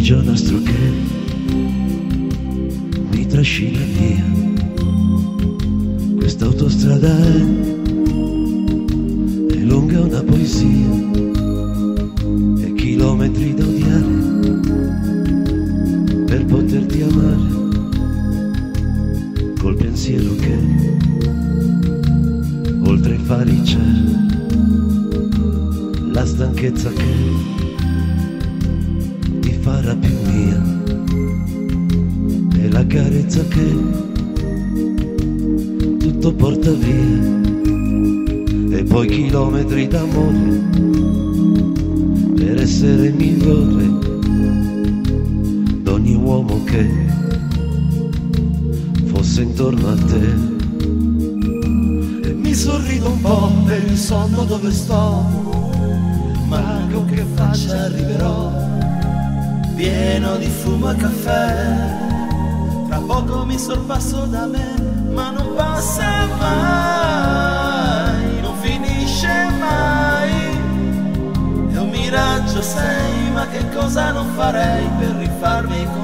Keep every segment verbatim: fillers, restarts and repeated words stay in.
nastro che mi trascina via. Questa autostrada è, è lunga una poesia e chilometri da odiare per poterti amare, col pensiero che oltre i fari c'è la stanchezza che ti farà più mia e la carezza che tutto porta via, e poi chilometri d'amore per essere migliore d'ogni uomo che fosse intorno a te. E mi sorrido un po' per il sonno dove sto, ma con che faccia arriverò, pieno di fumo e caffè. Tra poco mi sorpasso da me, ma non passa mai, non finisce mai. È un miraggio sei, ma che cosa non farei per rifarmi con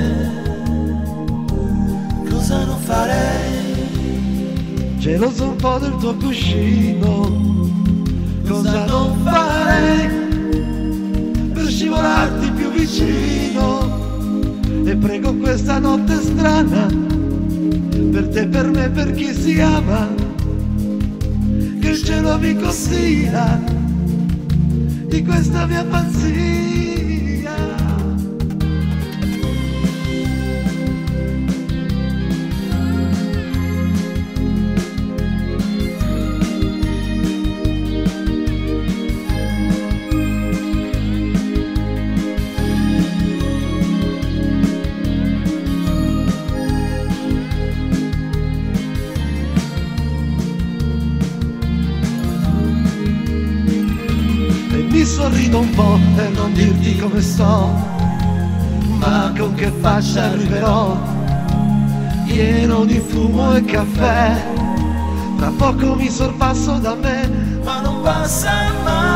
te? Cosa non farei? Geloso un po' del tuo cuscino, cosa non farei per scivolarti più vicino? E prego questa notte strana, per te, per me, per chi si ama, che il cielo mi consiglia di questa mia pazzia. Mi sorrido un po' per non dirti come sto, ma con che faccia arriverò, pieno di fumo e caffè. Tra poco mi sorpasso da me, ma non passa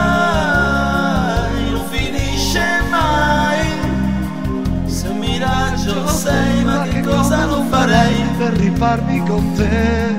mai, non finisce mai. Se un miraggio sei, ma che cosa non farei per rifarmi con te?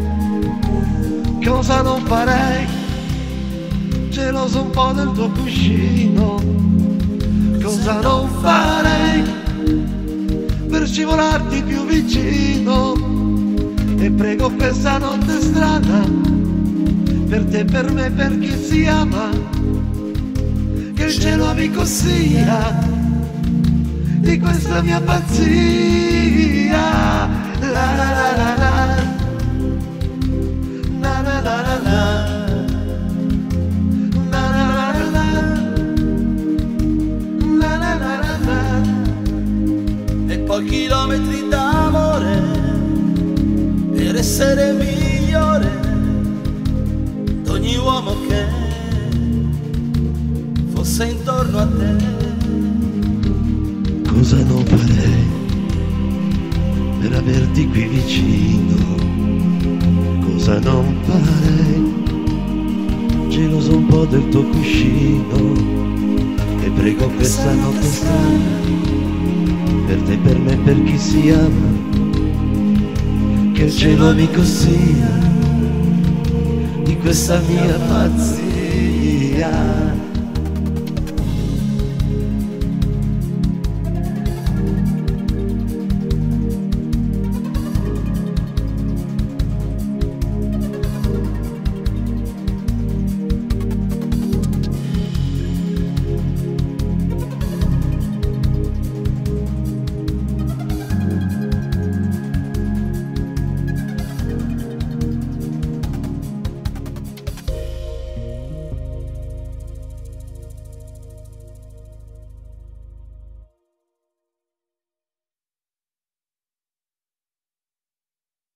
Cosa non farei? Geloso un po' del tuo cuscino, cosa non farei per scivolarti più vicino? E prego questa notte strana, per te, per me, per chi si ama, che il cielo mi consiglia di questa mia pazzia. La la la la la, la la la la la. Poi chilometri d'amore per essere migliore d'ogni uomo che fosse intorno a te. Cosa non farei per averti qui vicino? Cosa non farei? Geloso un po' del tuo cuscino e prego questa notte strana, per te, per me, per chi si ama, che il cielo mi consiglia di questa mia pazzia.